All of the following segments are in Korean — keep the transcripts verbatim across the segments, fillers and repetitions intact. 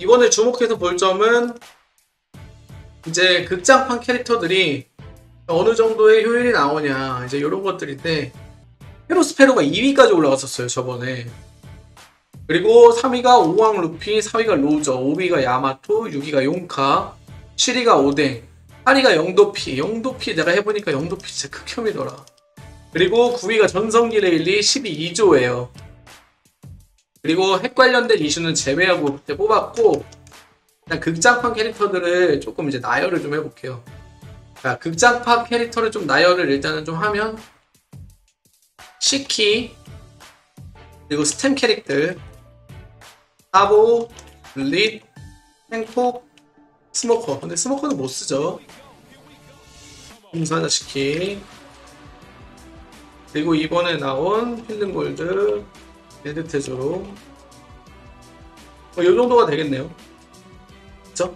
이번에 주목해서 볼 점은 이제 극장판 캐릭터들이 어느 정도의 효율이 나오냐 이제 이런 것들인데, 헤로스페로가 이 위까지 올라갔었어요 저번에. 그리고 삼 위가 오왕 루피, 사 위가 로저, 오 위가 야마토, 육 위가 용카, 칠 위가 오뎅, 팔 위가 영도피. 영도피 내가 해보니까 영도피 진짜 극혐이더라. 그리고 구 위가 전성기 레일리, 십 위 이조예요. 그리고 핵 관련된 이슈는 제외하고 그때 뽑았고, 그냥 극장판 캐릭터들을 조금 이제 나열을 좀 해볼게요. 자, 극장판 캐릭터를 좀 나열을 일단은 좀 하면, 시키, 그리고 스템 캐릭터, 사보, 블릿, 행폭, 스모커. 근데 스모커는 못 쓰죠. 공사자 시키. 그리고 이번에 나온 필름골드, 레드테조로. 뭐, 요 정도가 되겠네요. 그쵸?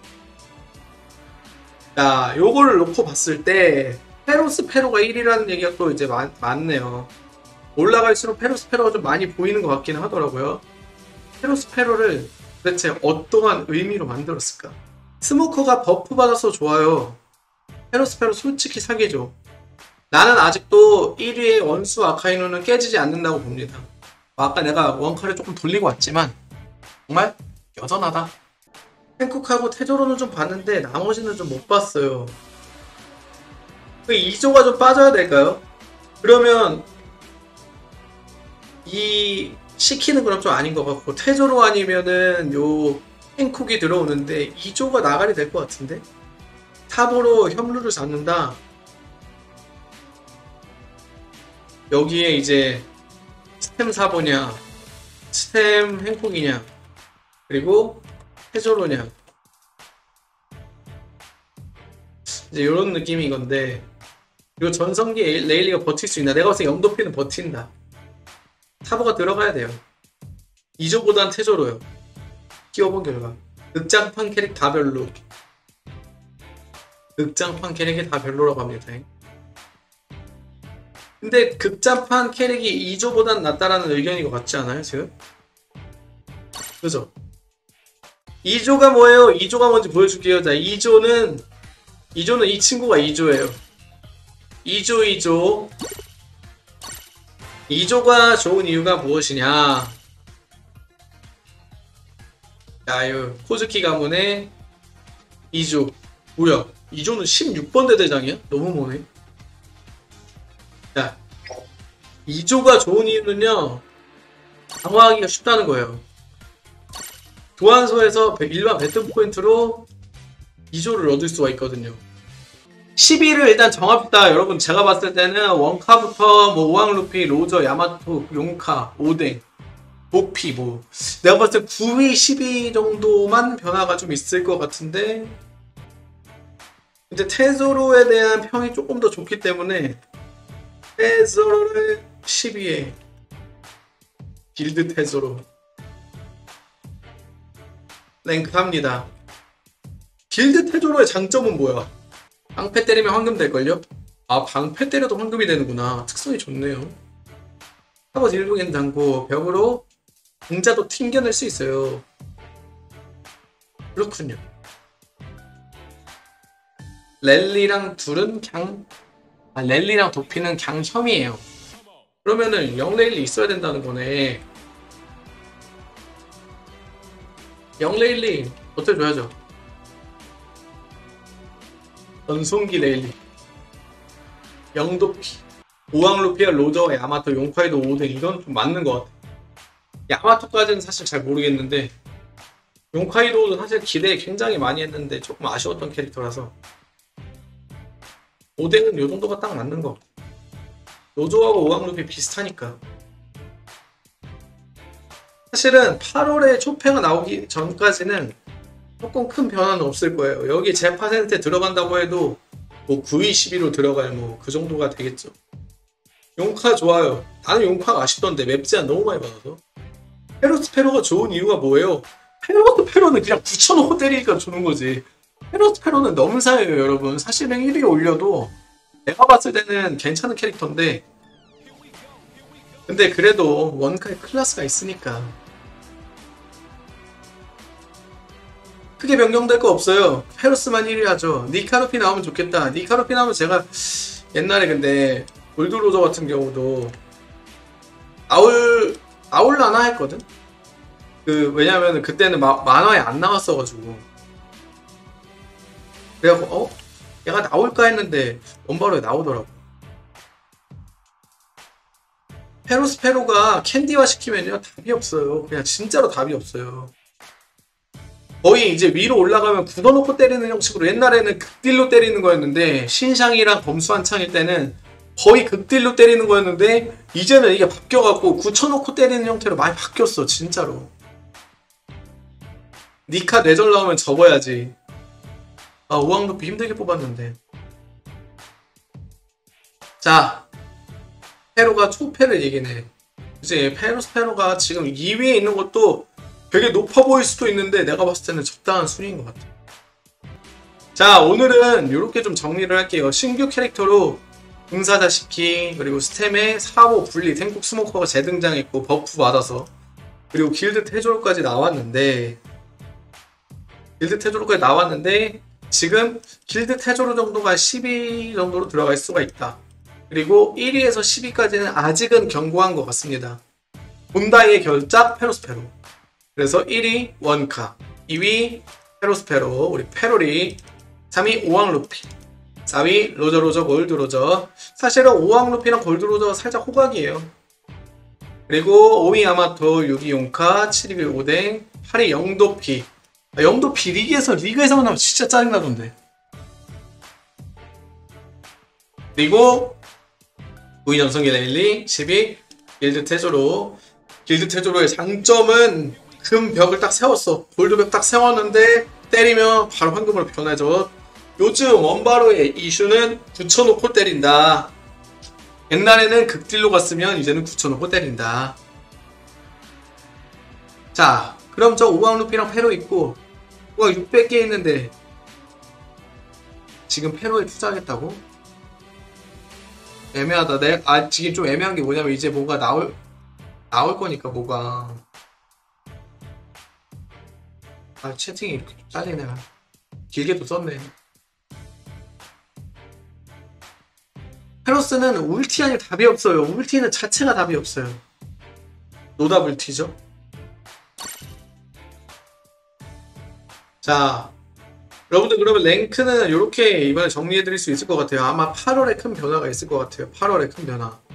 자, 요거를 놓고 봤을 때, 페로스페로가 일 위라는 얘기가 또 이제 많, 많네요. 올라갈수록 페로스페로가 좀 많이 보이는 것 같기는 하더라고요. 페로스페로를 도대체 어떠한 의미로 만들었을까? 스모커가 버프 받아서 좋아요. 페로스페로 솔직히 사기죠. 나는 아직도 일 위의 원수 아카이누는 깨지지 않는다고 봅니다. 아까 내가 원카를 조금 돌리고 왔지만 정말 여전하다. 펜쿡하고 테조로는 좀 봤는데 나머지는 좀 못 봤어요. 그 이조가 좀 빠져야 될까요? 그러면 이 시키는 그럼 좀 아닌 것 같고, 테조로 아니면은 요 펜쿡이 들어오는데 이조가 나가리 될 것 같은데? 탑으로 협루를 잡는다. 여기에 이제 스템 사보냐, 스템 행콕이냐, 그리고 테조로냐, 이제 이런 느낌인 건데, 그리고 전성기 레일리가 버틸 수 있나? 내가 봤을 때 영도피는 버틴다. 타보가 들어가야 돼요. 이조보단 테조로요. 끼워본 결과 극장판 캐릭 다 별로. 극장판 캐릭이 다 별로라고 합니다. 근데 극장판 캐릭이 이조보단 낫다라는 의견인 것 같지 않아요 지금? 그죠? 이조가 뭐예요? 이조가 뭔지 보여줄게요. 자, 이조는 이조는 이 친구가 이조예요. 이조 이조 이조가 좋은 이유가 무엇이냐? 자, 요 코즈키 가문의 이조. 뭐야? 이조는 십육 번 대대장이야? 너무 머네. 자, 이조가 좋은 이유는요, 강화하기가 쉽다는 거예요. 교환소에서 일반 배틀 포인트로 이조를 얻을 수가 있거든요. 십 위를 일단 정합시다. 여러분, 제가 봤을 때는 원카부터 뭐 오왕 루피, 로저, 야마토, 용카, 오뎅, 보피, 뭐 내가 봤을 때 구 위, 십 위 정도만 변화가 좀 있을 것 같은데, 근데 테조로에 대한 평이 조금 더 좋기 때문에 테조로를 십 위에, 길드 테조로 랭크합니다. 길드 테조로의 장점은 뭐야? 방패 때리면 황금 될걸요? 아, 방패 때려도 황금이 되는구나. 특성이 좋네요. 하버 딜붕엔 당고 벽으로 공자도 튕겨낼 수 있어요. 그렇군요. 랠리랑 둘은 그냥, 아, 랠리랑 도피는 그냥 혐이에요. 그러면은 영 레일리 있어야 된다는 거네. 영 레일리 버텨줘야죠. 전송기 레일리, 영도피, 오왕 루피아, 로저, 야마토, 용카이도, 오뎅, 이건 좀 맞는 것 같아. 야마토까지는 사실 잘 모르겠는데, 용카이도도 사실 기대 굉장히 많이 했는데 조금 아쉬웠던 캐릭터라서, 오뎅은 요 정도가 딱 맞는 것 같아. 로저하고 오왕 루피 비슷하니까. 사실은 팔월에 초패가 나오기 전까지는 조금 큰 변화는 없을 거예요. 여기 제 퍼센트에 들어간다고 해도 뭐 구 위, 십 위로 들어갈 뭐 그 정도가 되겠죠. 용카 좋아요. 나는 용카가 아쉽던데 맵 제한 너무 많이 받아서. 페로스페로가 좋은 이유가 뭐예요? 페로스페로는 그냥 붙여놓고 때리니까 주는 거지. 페로스페로는 넘사예요 여러분. 사실은 일 위에 올려도 내가 봤을 때는 괜찮은 캐릭터인데, 근데 그래도 원카의 클래스가 있으니까. 크게 변경될 거 없어요. 페로스만 일 위 하죠. 니카루피 나오면 좋겠다. 니카루피 나오면 제가 옛날에 근데 골드로저 같은 경우도 나올 나올라나 했거든. 그 왜냐면 그때는 마, 만화에 안 나왔어가지고 그래갖고 어? 얘가 나올까 했는데 원바로에 나오더라고. 페로스페로가 캔디화 시키면요 답이 없어요. 그냥 진짜로 답이 없어요. 거의 이제 위로 올라가면 굳어놓고 때리는 형식으로 옛날에는 극딜로 때리는 거였는데 신샹이랑 범수한창일 때는 거의 극딜로 때리는 거였는데 이제는 이게 바뀌어갖고 굳혀놓고 때리는 형태로 많이 바뀌었어 진짜로. 니카 뇌절 나오면 접어야지. 아 우왕루피 힘들게 뽑았는데. 자 페로가 초패를 이기네. 이제 페로스페로가 지금 이 위에 있는 것도 되게 높아 보일 수도 있는데 내가 봤을 때는 적당한 순위인 것 같아. 자 오늘은 이렇게 좀 정리를 할게요. 신규 캐릭터로 응사자시키 그리고 스템에 사보 분리 생국 스모커가 재등장했고 버프 받아서 그리고 길드 태조로까지 나왔는데 길드 태조로까지 나왔는데 지금 길드 태조로 정도가 십 위 정도로 들어갈 수가 있다. 그리고 일 위에서 십 위까지는 아직은 견고한 것 같습니다. 본다이의 결작 페로스페로. 그래서 일 위 원카, 이 위 페로스페로 우리 페로리, 삼 위 오왕루피, 사 위 로저로저 골드로저. 사실은 오왕루피랑 골드로저가 살짝 호각이에요. 그리고 오 위 야마토, 육 위 용카, 칠 위 오뎅, 팔 위 영도피. 아, 영도피 리그에서 리그에서만 나오면 진짜 짜증나던데. 그리고 구 위 전성기레일리, 십 위 길드 테조로. 길드 테조로의 장점은 금 벽을 딱 세웠어. 골드벽 딱 세웠는데 때리면 바로 황금으로 변하죠. 요즘 원바로의 이슈는 굳혀놓고 때린다. 옛날에는 극딜로 갔으면 이제는 굳혀놓고 때린다. 자 그럼 저 오왕루피랑 페로 있고 와 육백 개 있는데 지금 페로에 투자하겠다고? 애매하다. 내, 아 지금 좀 애매한 게 뭐냐면 이제 뭔가 나올 나올 거니까 뭐가 아 채팅이 이렇게 좀 잘리네. 길게도 썼네. 페로스는 울티 아니면 답이 없어요. 울티는 자체가 답이 없어요. 노답 울티죠. 자 여러분들 그러면 랭크는 이렇게 이번에 정리해드릴 수 있을 것 같아요. 아마 팔월에 큰 변화가 있을 것 같아요. 팔월에 큰 변화.